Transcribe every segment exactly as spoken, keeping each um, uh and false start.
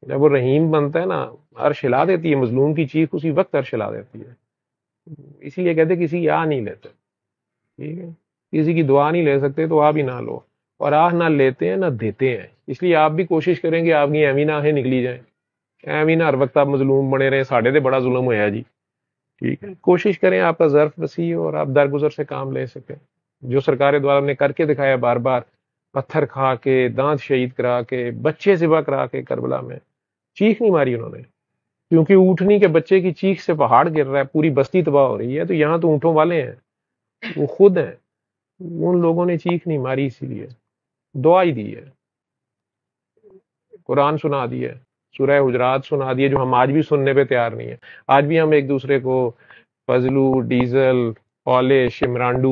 جب وہ رحیم بنتا ہے نا، عرش ہلا دیتی ہے، مظلوم کی چیخ اسی وقت عرش ہلا دیتی ہے. اسی لیے کہتے کسی کی آہ نہیں لیتے. ٹھیک ہے، کسی کی دعا نہیں لے سکتے تو آہ بھی نہ لو، اور آہ نہ لیتے ہیں نہ دیتے ہیں. اس لیے آپ بھی کوشش کریں گے آپ کی ایویں نہ آہیں نکلی جائیں، ایویں نہ ہر وقت آپ مظلوم بنے رہے ساڑھے تے بڑا ظلم ہوا جی. ٹھیک ہے، کوشش کریں آپ کا ظرف وسیع ہو اور آپ درگزر سے کام لے سکیں. جو سرکار دوارا نے کر کے دکھایا بار بار، پتھر کھا کے، دانت شہید کرا کے، بچے ذبح کرا کے کربلا میں، چیخ نہیں ماری انہوں نے. کیونکہ اونٹنی کے بچے کی چیخ سے پہاڑ گر رہا ہے، پوری بستی تباہ ہو رہی ہے. تو یہاں تو اونٹوں والے ہیں، وہ خود ہیں، ان لوگوں نے چیخ نہیں ماری، اسی لیے دعا ہی دی ہے، قرآن سنا دی ہے، سورہ حجرات سنا دی ہے، جو ہم آج بھی سننے پہ تیار نہیں ہیں. آج بھی ہم ایک دوسرے کو فضلو، ڈیزل، پالش، عمرانڈو،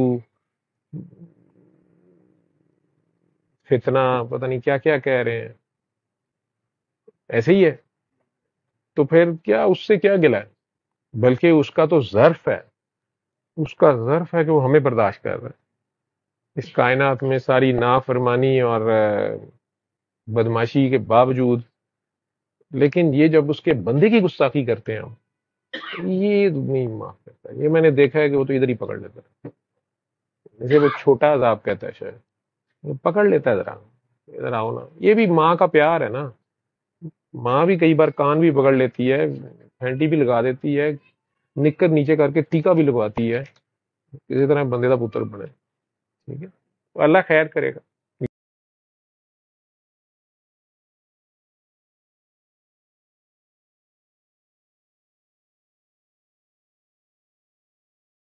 فتنہ، پتہ نہیں کیا کیا کہہ رہے ہیں. ایسے ہی ہے. تو پھر کیا اس سے کیا گلا ہے؟ بلکہ اس کا تو ظرف ہے، اس کا ظرف ہے کہ وہ ہمیں برداشت کر رہا ہے اس کائنات میں ساری نافرمانی اور بدماشی کے باوجود. لیکن یہ جب اس کے بندے کی گستاخی کرتے ہیں ہم، یہ نہیں معاف کرتا. یہ میں نے دیکھا ہے کہ وہ تو ادھر ہی پکڑ لیتا ہے، جسے وہ چھوٹا عذاب کہتا ہے شاید، وہ پکڑ لیتا ہے. ذرا ادھر آؤ نا. یہ بھی ماں کا پیار ہے نا. ماں بھی کئی بار کان بھی پکڑ لیتی ہے، پھینٹی بھی لگا دیتی ہے، نکر نیچے کر کے ٹیکا بھی لگواتی ہے، اسی طرح بندے کا پتر بنے. ٹھیک ہے، اللہ خیر کرے گا.